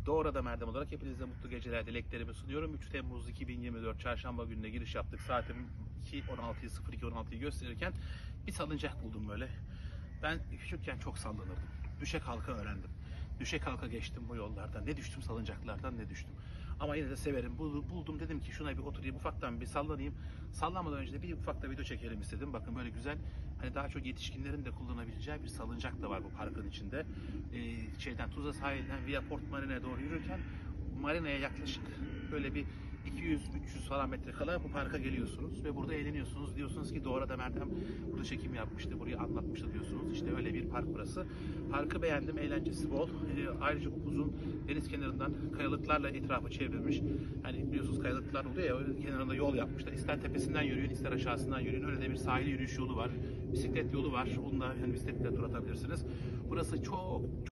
Doğru Adam Erdem olarak hepinize mutlu geceler dileklerimi sunuyorum. 3 Temmuz 2024 Çarşamba gününe giriş yaptık. Saatim 16'yı gösterirken bir salıncak buldum böyle. Ben küçükken çok sallanırdım. Düşe kalka öğrendim. Düşe kalka geçtim bu yollardan. Ne düştüm salıncaklardan ne düştüm. Ama yine de severim. Buldum, dedim ki şuna bir oturayım, ufaktan bir sallanayım. Sallanmadan önce de bir ufak video çekelim istedim. Bakın böyle güzel, hani daha çok yetişkinlerin de kullanabileceği bir salıncak da var bu parkın içinde. Tuzla sahilden Viaport Marina'ya doğru yürürken marinaya yaklaşık böyle bir 200-300 falan metre kala bu parka geliyorsunuz ve burada eğleniyorsunuz. Diyorsunuz ki Doğru Adam Erdem burada çekim yapmıştı, burayı anlatmıştı diyorsunuz. İşte öyle bir park burası. Parkı beğendim, eğlencesi bol. Ayrıca upuzun deniz kenarından kayalıklarla etrafı çevrilmiş. Hani biliyorsunuz kayalıklar oluyor ya, kenarında yol yapmışlar. İster tepesinden yürüyün, ister aşağısından yürüyün. Öyle de bir sahil yürüyüş yolu var. Bisiklet yolu var. Onunla yani bisikletle tur atabilirsiniz. Burası çok